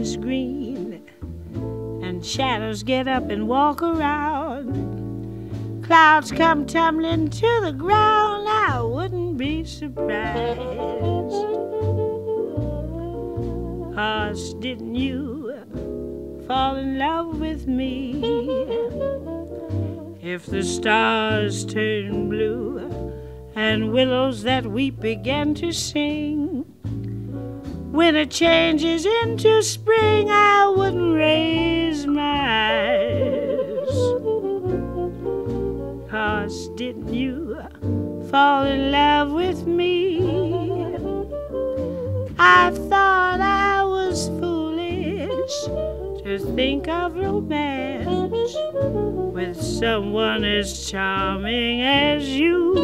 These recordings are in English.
turns green and shadows get up and walk around, clouds come tumbling to the ground, I wouldn't be surprised. 'Cause didn't you fall in love with me? If the stars turn blue and willows that weep begin to sing, winter changes into spring, I wouldn't raise my eyes. 'Cause didn't you fall in love with me? I thought I was foolish to think of romance with someone as charming as you.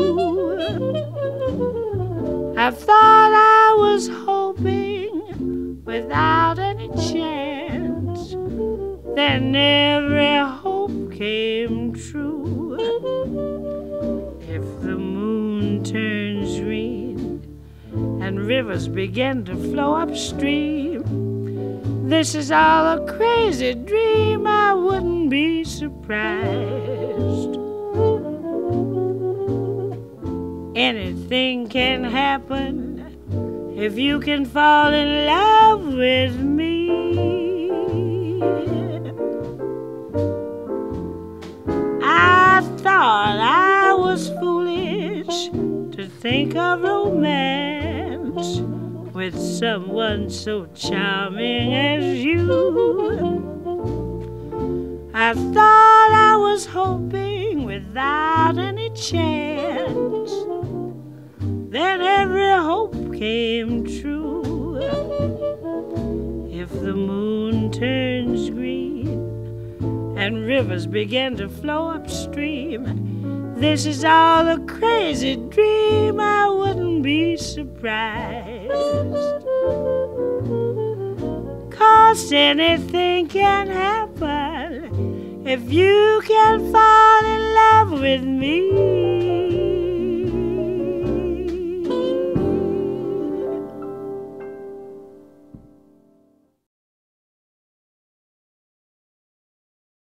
I thought I was hoping without any chance, then every hope came true. If the moon turns green and rivers begin to flow upstream, this is all a crazy dream, I wouldn't be surprised. Anything can happen if you can fall in love with me. I thought I was foolish to think of romance with someone so charming as you. I thought I was hoping without any chance, then every hope came true. If the moon turns green and rivers begin to flow upstream, this is all a crazy dream, I wouldn't be surprised. 'Cause anything can happen if you can fall in love with me.